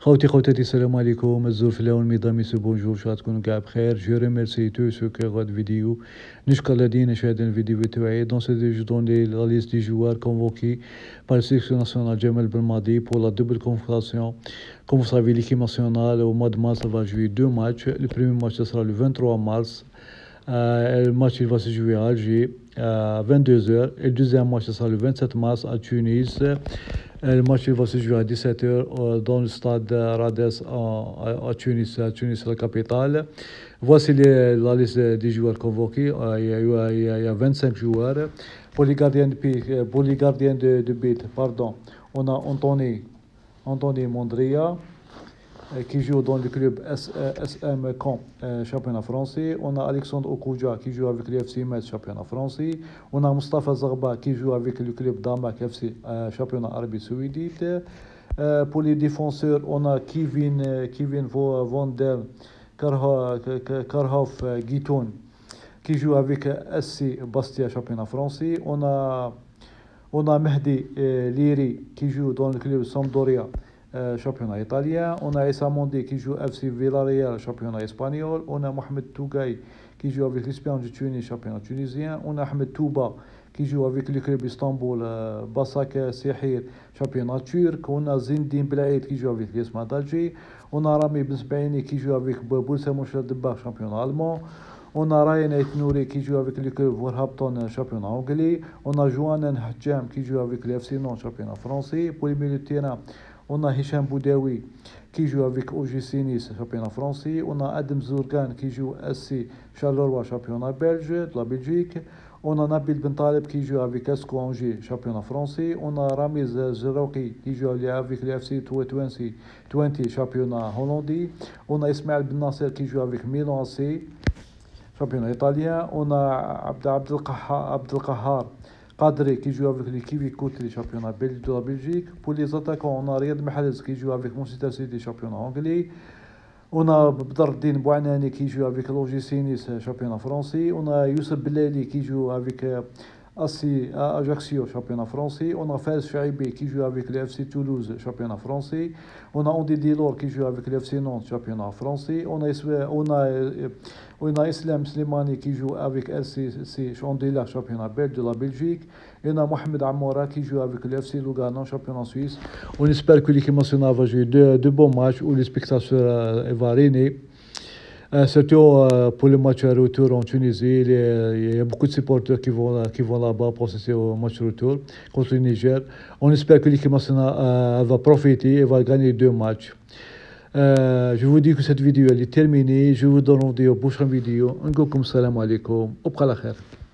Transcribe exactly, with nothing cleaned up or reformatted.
خوتي خواتاتي السلام عليكم. الزور في الاول ميدامي سو بونجور، شو تكونوا كاع بخير. جو ريميرسي تو سو كي غاد فيديو. نشكر الذين شاهدوا الفيديو تاعي. دون سي جو دون لي لا ليست دي جوار كونفوكي بار سيليكسيون ناسيونال جمال بالماضي pour la double convocation. Comme vous savez, l'équipe nationale au mois de mars va jouer deux matchs. Le premier match ce sera le vingt-trois mars. Euh, le match il va se jouer à Alger à vingt-deux heures. Et le deuxième match ce sera le vingt-sept mars à Tunis. Le match il va se jouer à dix-sept heures dans le stade Rades à, à Tunis, à Tunis la capitale. Voici les, la liste des joueurs convoqués. Il y a, il y a, il y a vingt-cinq joueurs. Pour les gardiens de but, pour les gardiens de, de but, pardon, on a Anthony, Anthony Mondria qui joue dans le club S M Caen, championnat français. On a Alexandre Okouja qui joue avec le F C Metz, championnat français. On a Mustafa Zarba qui joue avec le club Damak F C, championnat Arabie Saoudite. Pour les défenseurs, on a Kevin, Kevin van der Karhoff Guitoun qui joue avec S C Bastia, championnat français. On a, on a Mehdi Liri qui joue dans le club Sampdoria, championnat italien. On a Issa Mondi qui joue F C Villarreal, championnat espagnol. On a Mohamed Tougaï qui joue avec l'Espérance de Tunis, championnat tunisien. On a Ahmed Touba qui joue avec le club Istanbul, Basak Sehir, championnat turc. On a Zindine Blaïd qui joue avec l'Esma d'Alger. On a Rami Bensbaini qui joue avec Borussia Mönchengladbach, championnat allemand. On a Ryan Aït-Nouri qui joue avec le club Wolverhampton, championnat anglais. On a Joanen Hadjam qui joue avec le F C Nantes, championnat français. Pour les milieux de terrain, on a Hicham Boudaoui qui joue avec O G C Nice, championnat français. On a Adam Zourgan qui joue S C Charleroi, championnat belge, de la Belgique. On a Nabil Bentaleb qui joue avec Esco Angers, championnat français. On a Ramiz Zerouki qui joue avec le F C vingt, championnat hollandais. On a Ismaël Ben Nasser qui joue avec Milan A C, championnat italien. On a Abdelkahar Qadri qui joue avec l'équipe Koutri, championnat de la Belgique. Pour les attaquants, on a Riyad Mahrez qui joue avec Manchester City, championnat anglais. On a Bdardin Bouanani qui joue avec l'O G C Nice, championnat français. On a Youssef Belali qui joue avec Ajaccio, championnat français. On a Faiz Chaibi qui joue avec le F C Toulouse, championnat français. On a Andy Delors qui joue avec le F C Nantes, championnat français. On a, on a, on a Islam Slimani qui joue avec L C C Chandela, championnat belge de la Belgique. Et on a Mohamed Amoura qui joue avec le F C Lugano, championnat suisse. On espère que l'équipe nationale va jouer de, de bons matchs où les spectateurs vont régner. Euh, surtout euh, pour le match retour en Tunisie, il y a beaucoup de supporters qui vont, qui vont là-bas pour assister au match retour contre le Niger. On espère que l'équipe nationale euh, va profiter et va gagner deux matchs. Euh, je vous dis que cette vidéo elle est terminée. Je vous donne rendez-vous au prochaine vidéo. N'gokum salam alaikum. Au khair.